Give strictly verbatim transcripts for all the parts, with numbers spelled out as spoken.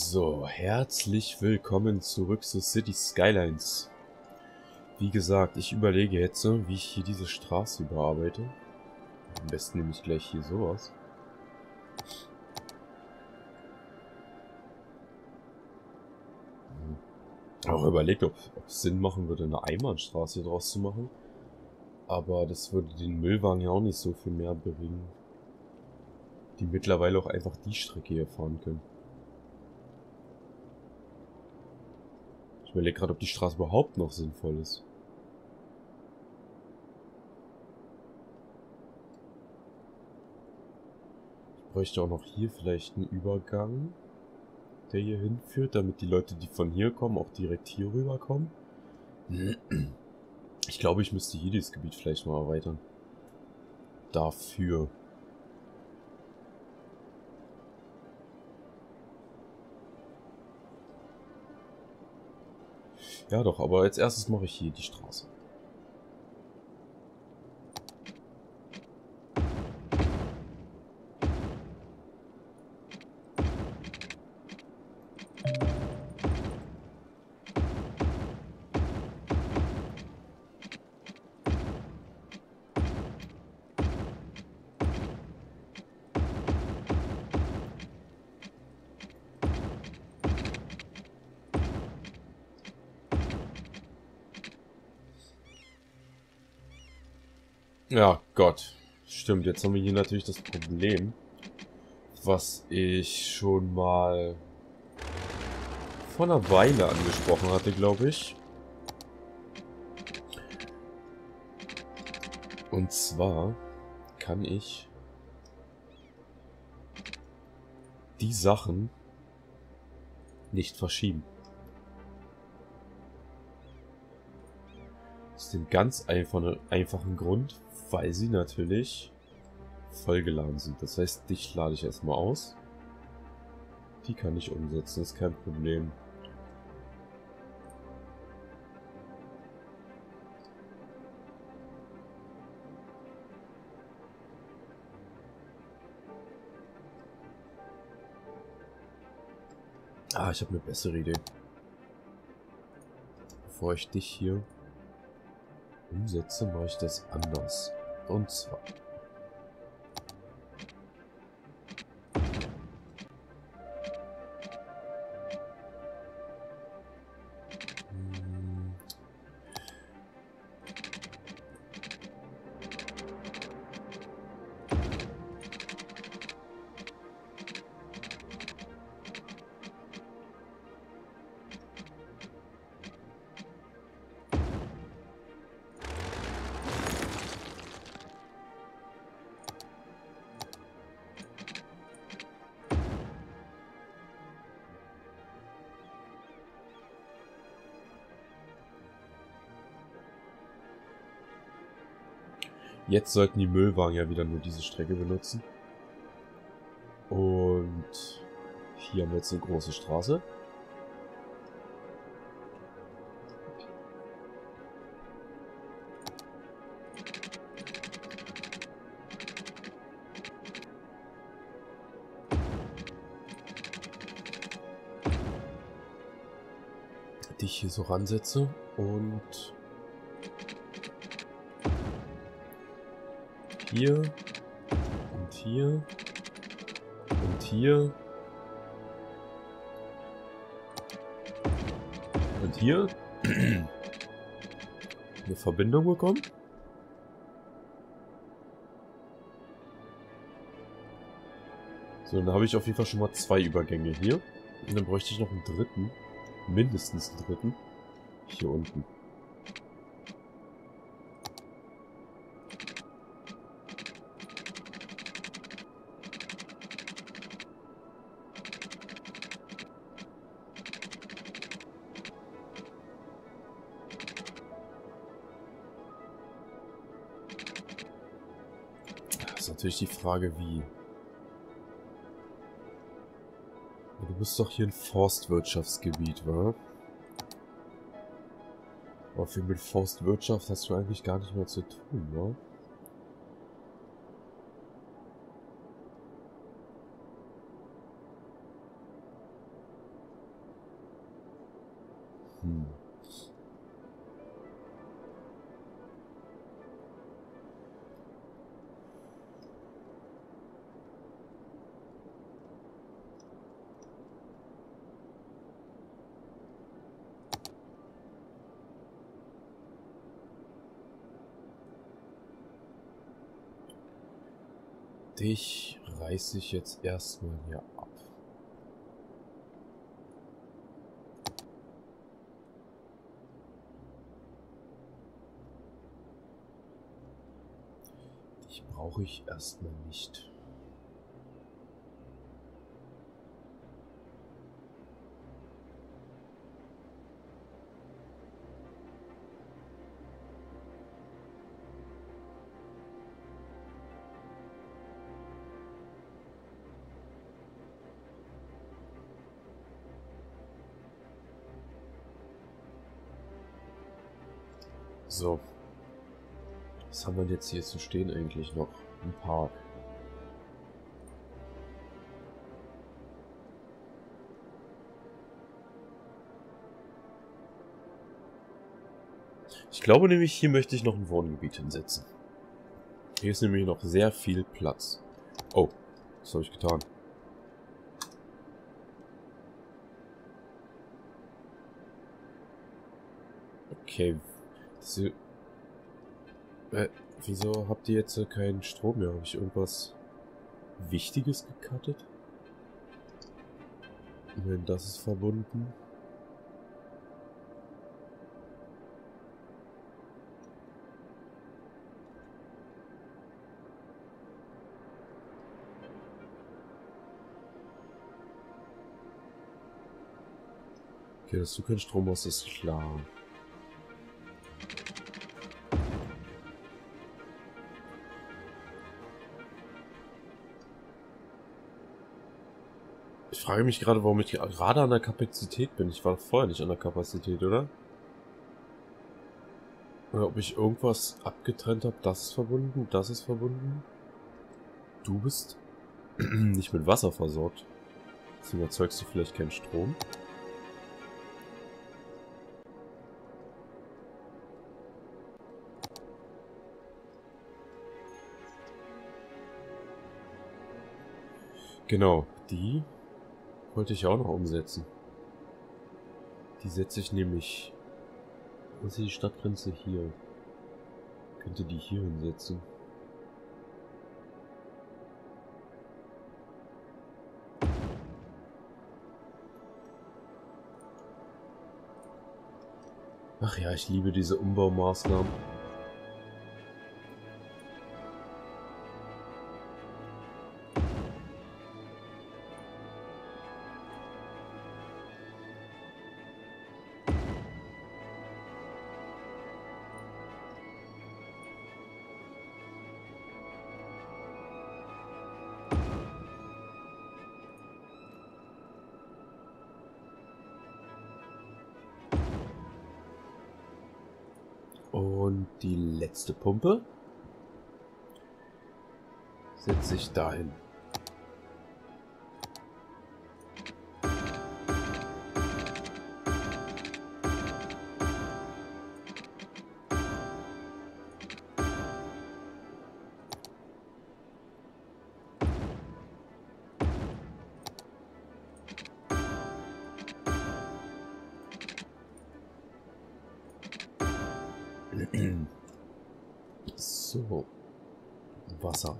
So, herzlich willkommen zurück zu City Skylines. Wie gesagt, ich überlege jetzt, wie ich hier diese Straße überarbeite. Am besten nehme ich gleich hier sowas. Auch überlegt, ob es Sinn machen würde, eine Einbahnstraße draus zu machen. Aber das würde den Müllwagen ja auch nicht so viel mehr bringen. Die mittlerweile auch einfach die Strecke hier fahren können. Ich überlege gerade, ob die Straße überhaupt noch sinnvoll ist. Ich bräuchte auch noch hier vielleicht einen Übergang, der hier hinführt, damit die Leute, die von hier kommen, auch direkt hier rüber kommen. Ich glaube, ich müsste hier dieses Gebiet vielleicht mal erweitern. Dafür. Ja doch, aber als erstes mache ich hier die Straße. Ja, Gott. Stimmt, jetzt haben wir hier natürlich das Problem, was ich schon mal vor einer Weile angesprochen hatte, glaube ich. Und zwar kann ich die Sachen nicht verschieben. Aus dem ganz einfachen, einfachen Grund, weil sie natürlich vollgeladen sind. Das heißt, dich lade ich erstmal aus. Die kann ich umsetzen, ist kein Problem. Ah, ich habe eine bessere Idee. Bevor ich dich hier umsetze, mache ich das anders. Und zwar... Jetzt sollten die Müllwagen ja wieder nur diese Strecke benutzen. Und hier haben wir jetzt eine große Straße. Die ich hier so ransetze und hier und hier und hier und hier eine Verbindung bekommen. So, dann habe ich auf jeden Fall schon mal zwei Übergänge hier. Und dann bräuchte ich noch einen dritten. Mindestens einen dritten. Hier unten. Das ist natürlich die Frage, wie. Du bist doch hier ein Forstwirtschaftsgebiet, wa? Aber viel mit Forstwirtschaft hast du eigentlich gar nicht mehr zu tun, wa? Hm. Dich reiße ich jetzt erstmal hier ab. Dich brauche ich erstmal nicht. So. Was haben wir jetzt hier zu stehen eigentlich noch? Ein Park. Ich glaube nämlich, hier möchte ich noch ein Wohngebiet hinsetzen. Hier ist nämlich noch sehr viel Platz. Oh, was habe ich getan? Okay. Das, äh, wieso habt ihr jetzt keinen Strom mehr? Habe ich irgendwas Wichtiges gecuttet? Wenn das ist verbunden. Okay, dass du keinen Strom hast, ist klar. Ich frage mich gerade, warum ich gerade an der Kapazität bin. Ich war vorher nicht an der Kapazität, oder? Oder ob ich irgendwas abgetrennt habe. Das ist verbunden, das ist verbunden. Du bist nicht mit Wasser versorgt. Deswegen erzeugst du vielleicht keinen Strom. Genau, die wollte ich auch noch umsetzen. Die setze ich nämlich... Was ist die Stadtgrenze hier? Könnte die hier hinsetzen. Ach ja, ich liebe diese Umbaumaßnahmen. Und die letzte Pumpe setze ich dahin. So, Wasser.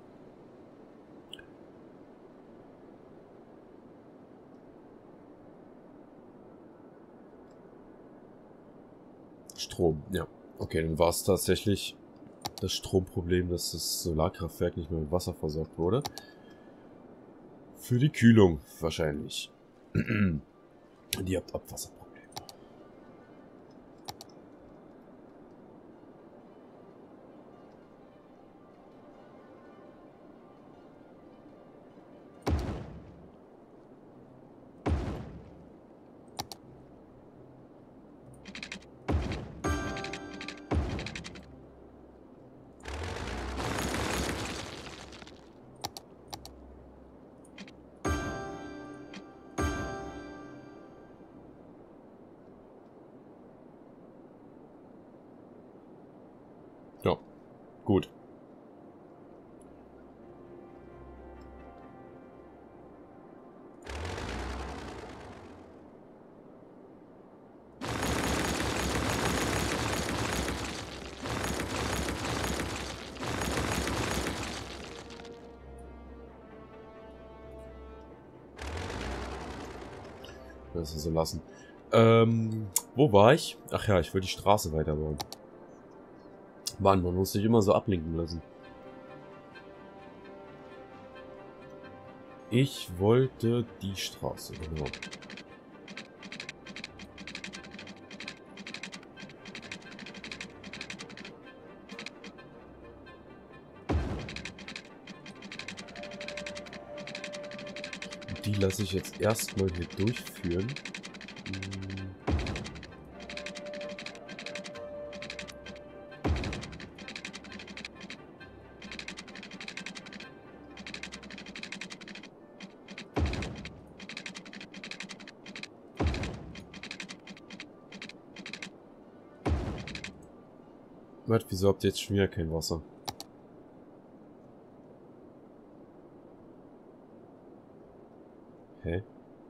Strom, ja. Okay, dann war es tatsächlich das Stromproblem, dass das Solarkraftwerk nicht mehr mit Wasser versorgt wurde. Für die Kühlung wahrscheinlich. Und ihr habt Abwasserprobleme. Ja, gut. Das ist so lassen. Ähm, wo war ich? Ach ja, ich will die Straße weiterbauen. Mann, man muss sich immer so ablenken lassen. Ich wollte die Straße, genau. Die lasse ich jetzt erstmal hier durchführen. Hm. Warte, wieso habt ihr jetzt schon wieder kein Wasser? Hä?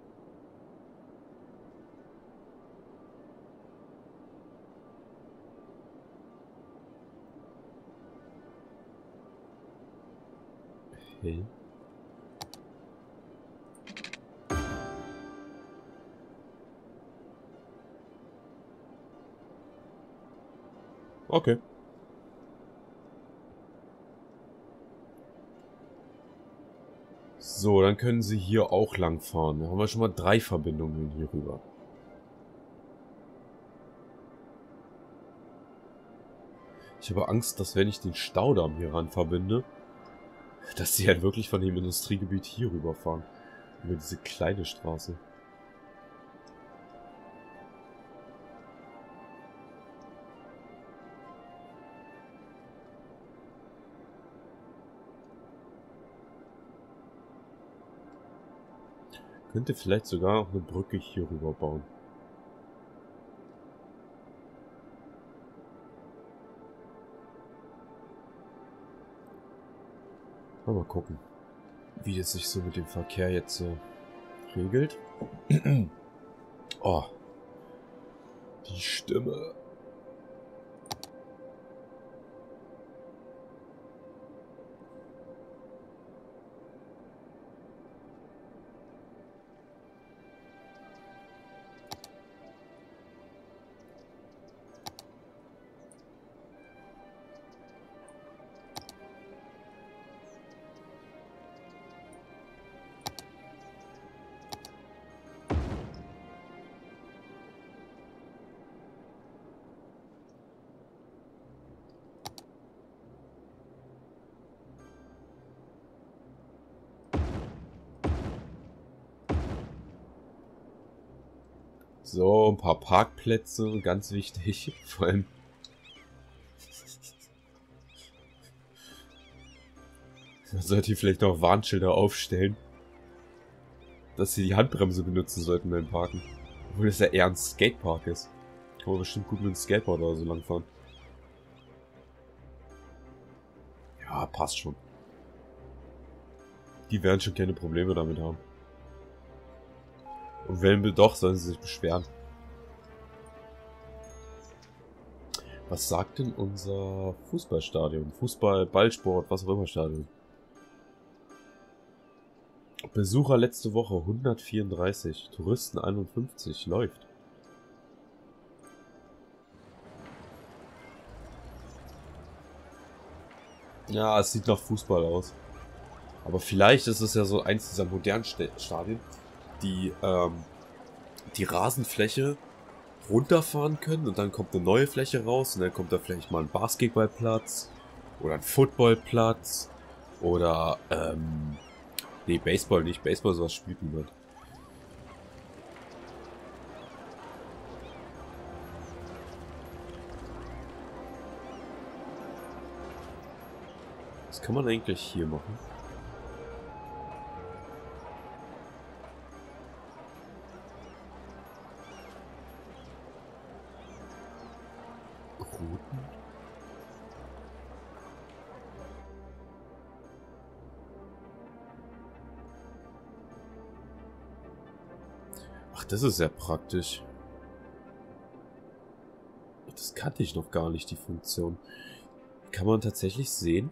Hä? Okay. So, dann können sie hier auch lang fahren. Da haben wir schon mal drei Verbindungen hier rüber. Ich habe Angst, dass wenn ich den Staudamm hier ran verbinde, dass sie halt wirklich von dem Industriegebiet hier rüberfahren. Über diese kleine Straße. Könnte vielleicht sogar noch eine Brücke hier rüber bauen. Mal gucken, wie es sich so mit dem Verkehr jetzt äh, regelt. Oh, die Stimme. So, ein paar Parkplätze, ganz wichtig. Vor allem. Man sollte hier vielleicht noch Warnschilder aufstellen, dass sie die Handbremse benutzen sollten beim Parken. Obwohl das ja eher ein Skatepark ist. Kann man bestimmt gut mit dem Skateboard oder so langfahren. Ja, passt schon. Die werden schon keine Probleme damit haben. Und wenn wir doch, sollen sie sich beschweren. Was sagt denn unser Fußballstadion? Fußball, Ballsport, was auch immer Stadion? Besucher letzte Woche hundertvierunddreißig, Touristen einundfünfzig, läuft. Ja, es sieht nach Fußball aus. Aber vielleicht ist es ja so eins dieser modernen Stadien, die ähm, die Rasenfläche runterfahren können und dann kommt eine neue Fläche raus und dann kommt da vielleicht mal ein Basketballplatz oder ein Footballplatz oder ähm, nee, Baseball nicht, Baseball sowas spielt niemand. Was kann man eigentlich hier machen? Routen? das ist sehr praktisch. Das kannte ich noch gar nicht, die Funktion. Kann man tatsächlich sehen,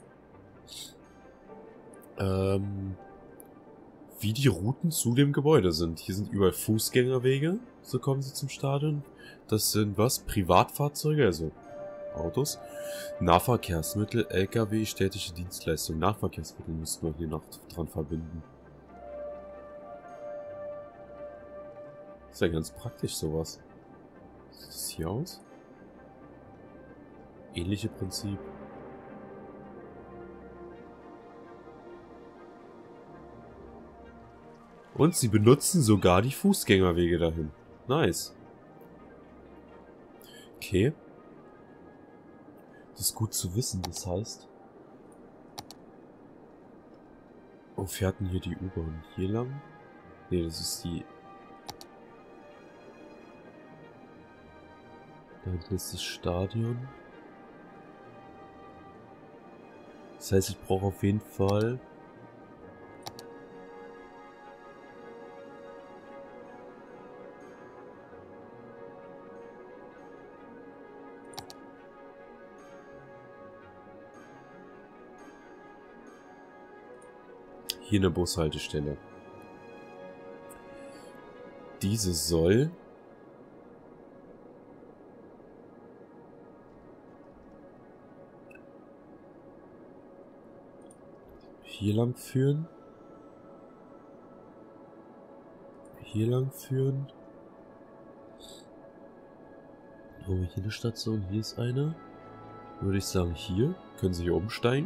ähm, wie die Routen zu dem Gebäude sind. Hier sind überall Fußgängerwege, so kommen sie zum Stadion. Das sind was? Privatfahrzeuge, also Autos. Nahverkehrsmittel, L K W, städtische Dienstleistungen. Nahverkehrsmittel müssten wir hier noch dran verbinden. Ist ja ganz praktisch sowas. Sieht das hier aus? Ähnliche Prinzip. Und sie benutzen sogar die Fußgängerwege dahin. Nice. Okay. Das ist gut zu wissen, das heißt. Wo fährt denn hier die U-Bahn? Hier lang? Ne, das ist die... Da hinten ist das Stadion. Das heißt, ich brauche auf jeden Fall... hier eine Bushaltestelle. Diese soll... hier lang führen. Hier lang führen. Haben wir hier eine Station? Hier ist eine. Würde ich sagen, hier. Können Sie hier umsteigen.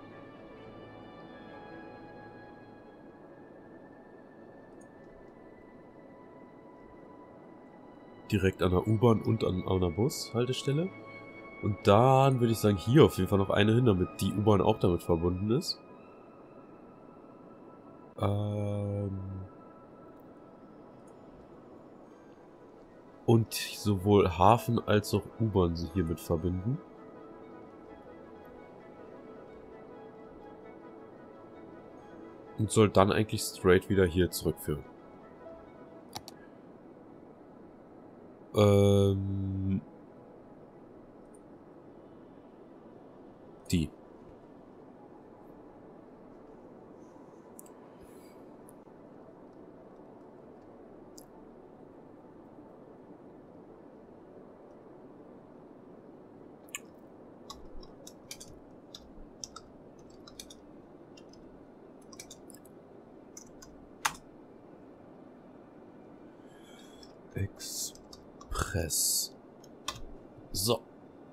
Direkt an der U-Bahn und an einer Bushaltestelle. Und dann würde ich sagen, hier auf jeden Fall noch eine hin, damit die U-Bahn auch damit verbunden ist. Ähm und sowohl Hafen als auch U-Bahn sie hiermit verbinden. Und soll dann eigentlich straight wieder hier zurückführen. Ähm... Die. Express. So.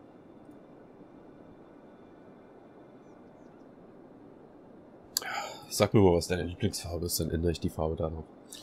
Sag mir mal, was deine Lieblingsfarbe ist, dann ändere ich die Farbe da noch.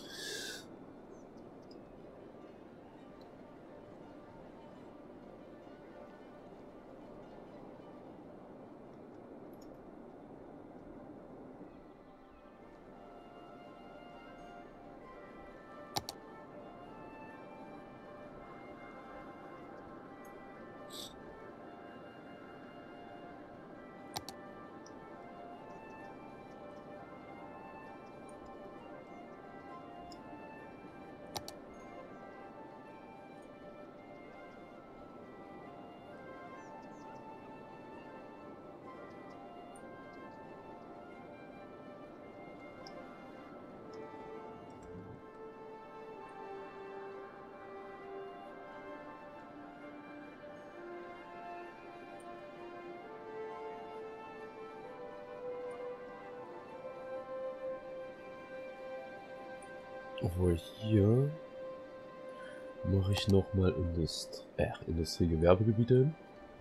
Obwohl hier mache ich nochmal Indust äh, Industriegewerbegebiete hin.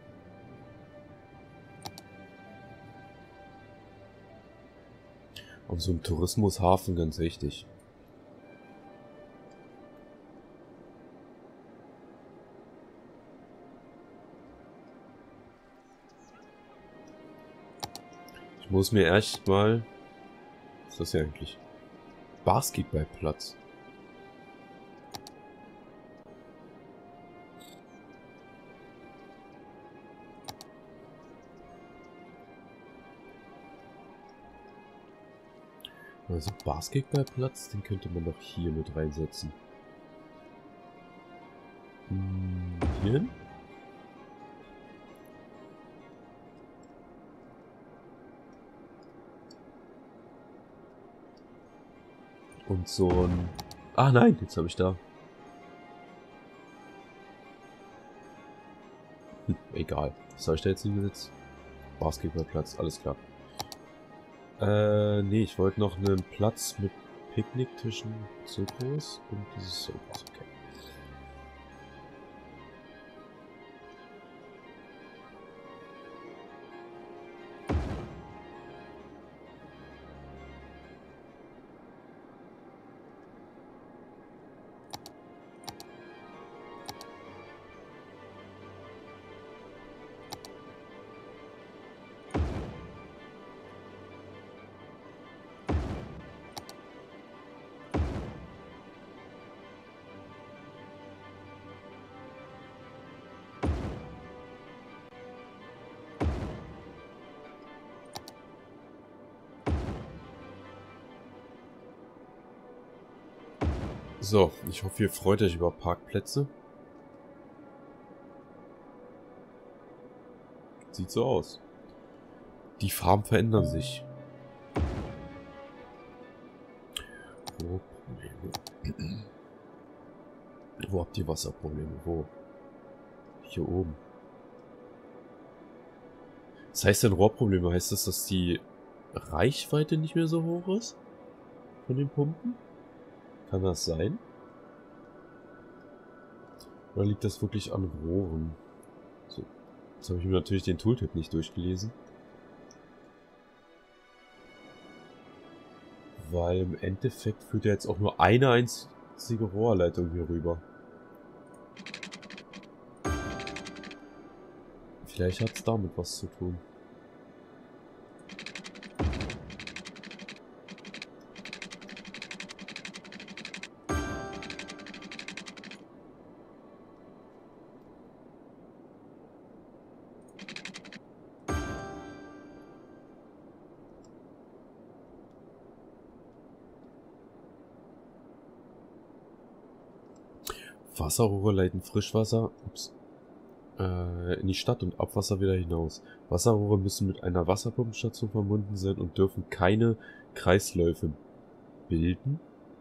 Und so ein Tourismushafen ganz wichtig. Ich muss mir erst mal... Was ist das hier eigentlich? Basketballplatz. Also Basketballplatz, den könnte man doch hier mit reinsetzen. Hm, hier hin? Und so ein... Ah nein, jetzt habe ich da. Hm, egal. Was habe ich da jetzt hingesetzt? Basketballplatz, alles klar. Äh, nee, ich wollte noch einen Platz mit Picknicktischen, so groß und dieses so groß, okay. So, ich hoffe, ihr freut euch über Parkplätze. Sieht so aus. Die Farben verändern sich. Wo Probleme? Wo habt ihr Wasserprobleme? Wo? Hier oben. Das heißt denn Rohrprobleme? Heißt das, dass die Reichweite nicht mehr so hoch ist? Von den Pumpen? Kann das sein? Oder liegt das wirklich an Rohren? So. Jetzt habe ich mir natürlich den Tooltip nicht durchgelesen. Weil im Endeffekt führt ja jetzt auch nur eine einzige Rohrleitung hier rüber. Vielleicht hat es damit was zu tun. Wasserrohre leiten Frischwasser ups, äh, in die Stadt und Abwasser wieder hinaus. Wasserrohre müssen mit einer Wasserpumpenstation verbunden sein und dürfen keine Kreisläufe bilden.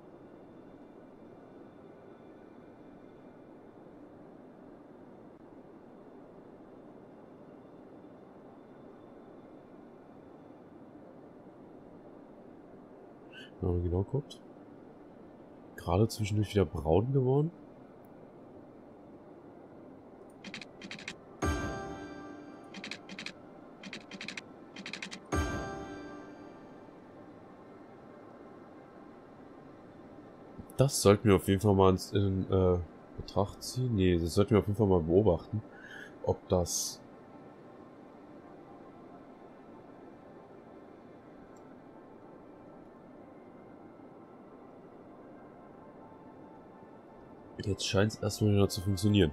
Wenn man genau guckt. Gerade zwischendurch wieder braun geworden. Das sollten wir auf jeden Fall mal in äh, Betracht ziehen. Nee, das sollten wir auf jeden Fall mal beobachten, ob das jetzt scheint es erstmal wieder zu funktionieren.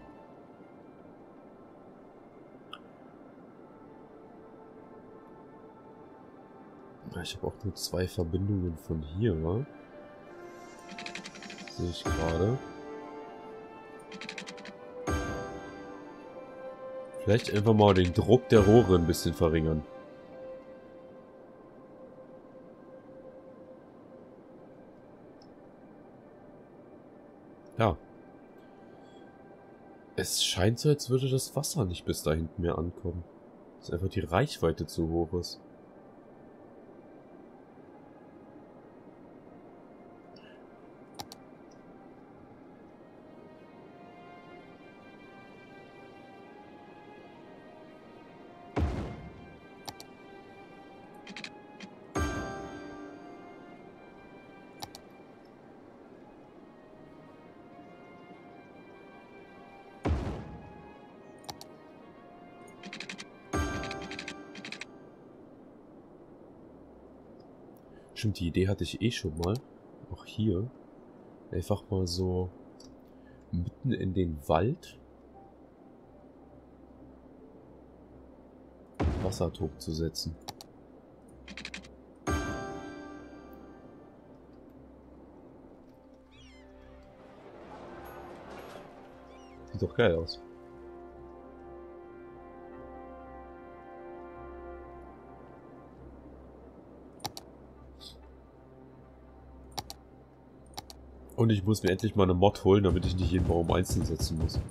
Ich habe auch nur zwei Verbindungen von hier, wa? Sehe ich gerade. Vielleicht einfach mal den Druck der Rohre ein bisschen verringern. Ja. Es scheint so, als würde das Wasser nicht bis da hinten mehr ankommen. Dass einfach die Reichweite zu hoch ist. Stimmt, die Idee hatte ich eh schon mal. Auch hier. Einfach mal so mitten in den Wald einen Wasserturm zu setzen. Sieht doch geil aus. Und ich muss mir endlich mal eine Mod holen, damit ich nicht jeden Baum einzeln setzen muss.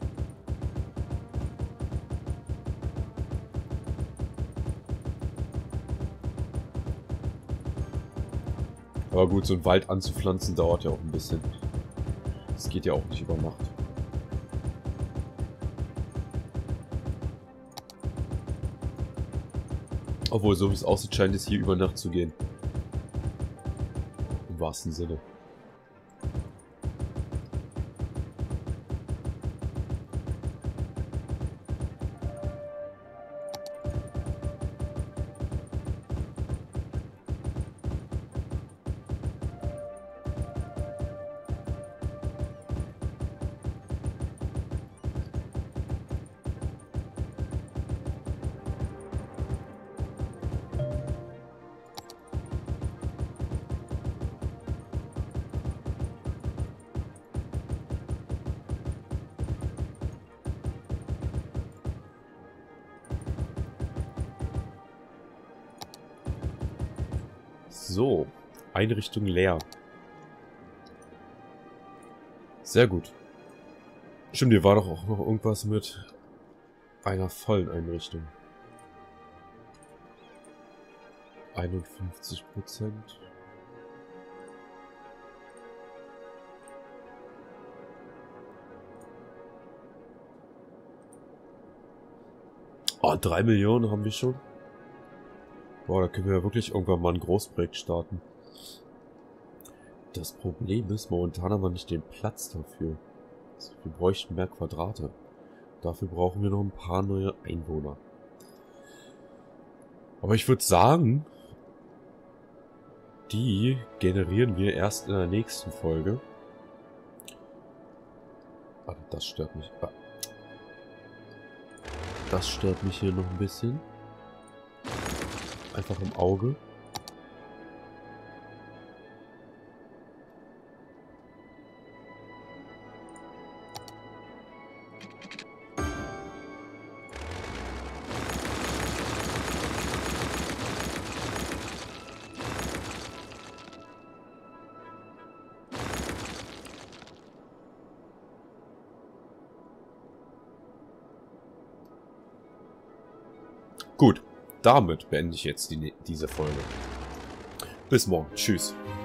Aber gut, so einen Wald anzupflanzen dauert ja auch ein bisschen. Das geht ja auch nicht über Nacht. Obwohl, so wie es aussieht, scheint es hier über Nacht zu gehen. Im wahrsten Sinne. So, Einrichtung leer. Sehr gut. Stimmt, hier war doch auch noch irgendwas mit einer vollen Einrichtung. einundfünfzig Prozent. Oh, drei Millionen haben wir schon. Boah, da können wir ja wirklich irgendwann mal ein Großprojekt starten. Das Problem ist, momentan haben wir nicht den Platz dafür. Also wir bräuchten mehr Quadrate. Dafür brauchen wir noch ein paar neue Einwohner. Aber ich würde sagen, die generieren wir erst in der nächsten Folge. Ah, das stört mich. Ah. Das stört mich hier noch ein bisschen. Einfach im Auge. Gut, damit beende ich jetzt die, diese Folge. Bis morgen. Tschüss.